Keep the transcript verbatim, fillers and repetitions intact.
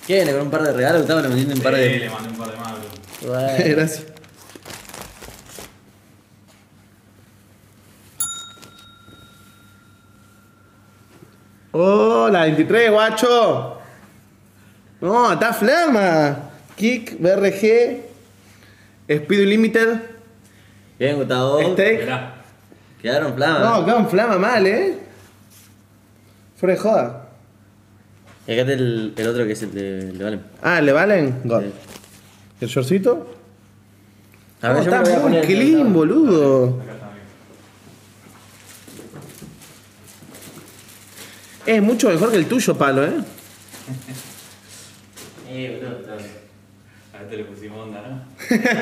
¿Qué viene con un par de regalos? Estaban vendiendo un par Sí, de. le mandé un par de más, boludo. Bueno. Gracias. Oh, la veintitrés, guacho. No, está flama. Kick, B R G, Speed Limited. Bien, Gustavo. Steak. Mirá. Quedaron flamas. No, quedan flama mal, eh. Fuera de joda. Y acá está el, el otro que es el de, el de Valen. Ah, ¿le valen? God. Sí. ¿El shortcito? A ver, Oh, yo me está lo voy a muy poner. clean, boludo. Acá está, amigo. Es mucho mejor que el tuyo, palo, eh. Eh, boludo. A este le pusimos onda, ¿no?